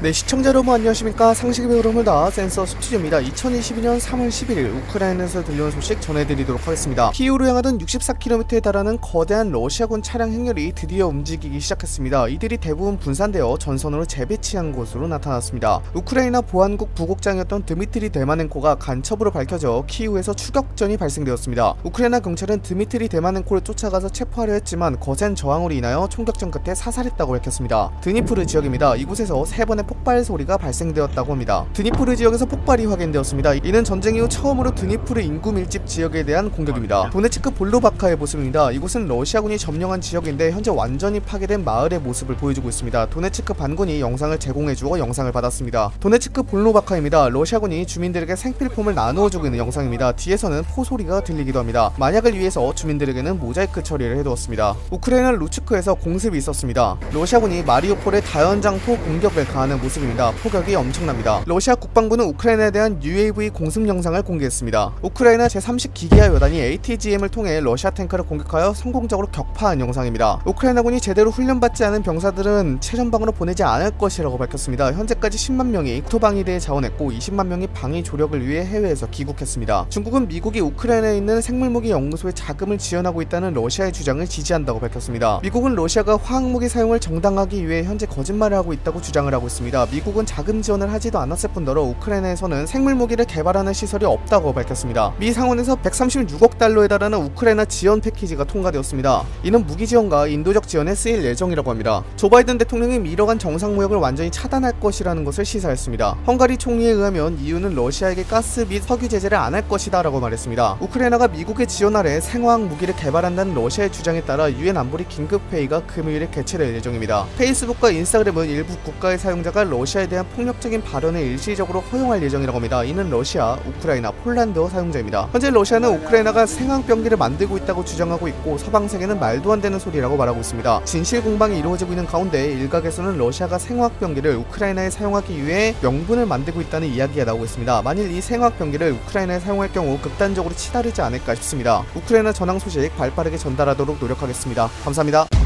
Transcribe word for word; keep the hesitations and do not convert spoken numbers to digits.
네, 시청자 여러분 안녕하십니까. 상식의 흐름을 다 센서 스튜디오입니다. 이천이십이년 삼월 십일일 우크라이나에서 들려온 소식 전해드리도록 하겠습니다. 키이우로 향하던 육십사 킬로미터에 달하는 거대한 러시아군 차량 행렬이 드디어 움직이기 시작했습니다. 이들이 대부분 분산되어 전선으로 재배치한 곳으로 나타났습니다. 우크라이나 보안국 부국장이었던 드미트리 데마넨코가 간첩으로 밝혀져 키이우에서 추격전이 발생되었습니다. 우크라이나 경찰은 드미트리 데마넨코를 쫓아가서 체포하려 했지만 거센 저항으로 인하여 총격전 끝에 사살했다고 밝혔습니다. 드니프르 지역입니다. 이곳에서 세 번의 폭발 소리가 발생되었다고 합니다. 드니프르 지역에서 폭발이 확인되었습니다. 이는 전쟁 이후 처음으로 드니프르 인구 밀집 지역에 대한 공격입니다. 도네츠크 볼로바카의 모습입니다. 이곳은 러시아군이 점령한 지역인데 현재 완전히 파괴된 마을의 모습을 보여주고 있습니다. 도네츠크 반군이 영상을 제공해주어 영상을 받았습니다. 도네츠크 볼로바카입니다. 러시아군이 주민들에게 생필품을 나누어주고 있는 영상입니다. 뒤에서는 포소리가 들리기도 합니다. 만약을 위해서 주민들에게는 모자이크 처리를 해두었습니다. 우크라이나 루츠크에서 공습이 있었습니다. 러시아군이 마리우폴의 다연장포 공격을 가하는 모습입니다. 폭격이 엄청납니다. 러시아 국방부는 우크라이나에 대한 유에이브이 공습 영상을 공개했습니다. 우크라이나 제삼십 기계화 여단이 에이티지엠을 통해 러시아 탱크를 공격하여 성공적으로 격파한 영상입니다. 우크라이나군이 제대로 훈련받지 않은 병사들은 최전방으로 보내지 않을 것이라고 밝혔습니다. 현재까지 십만 명이 국토방위대에 자원했고 이십만 명이 방위 조력을 위해 해외에서 귀국했습니다. 중국은 미국이 우크라이나에 있는 생물무기 연구소에 자금을 지원하고 있다는 러시아의 주장을 지지한다고 밝혔습니다. 미국은 러시아가 화학무기 사용을 정당하기 위해 현재 거짓말을 하고 있다고 주장을 하고 있습니다. 미국은 자금 지원을 하지도 않았을 뿐더러 우크라이나에서는 생물무기를 개발하는 시설이 없다고 밝혔습니다. 미 상원에서 백삼십육억 달러에 달하는 우크라이나 지원 패키지가 통과되었습니다. 이는 무기 지원과 인도적 지원에 쓰일 예정이라고 합니다. 조 바이든 대통령이 미러 간 정상무역을 완전히 차단할 것이라는 것을 시사했습니다. 헝가리 총리에 의하면 이유는 러시아에게 가스 및 석유 제재를 안 할 것이다 라고 말했습니다. 우크라이나가 미국의 지원 아래 생화학 무기를 개발한다는 러시아의 주장에 따라 유엔 안보리 긴급회의가 금요일에 개최될 예정입니다. 페이스북과 인스타그램은 일부 국가의 사용자가 러시아에 대한 폭력적인 발언을 일시적으로 허용할 예정이라고 합니다. 이는 러시아, 우크라이나, 폴란드 사용자입니다. 현재 러시아는 우크라이나가 생화병기를 만들고 있다고 주장하고 있고 서방 세계는 말도 안 되는 소리라고 말하고 있습니다. 진실 공방이 이루어지고 있는 가운데 일각에서는 러시아가 생화병기를 우크라이나에 사용하기 위해 명분을 만들고 있다는 이야기가 나오고 있습니다. 만일 이 생화병기를 우크라이나에 사용할 경우 극단적으로 치달르지 않을까 싶습니다. 우크라이나 전황 소식 발빠르게 전달하도록 노력하겠습니다. 감사합니다.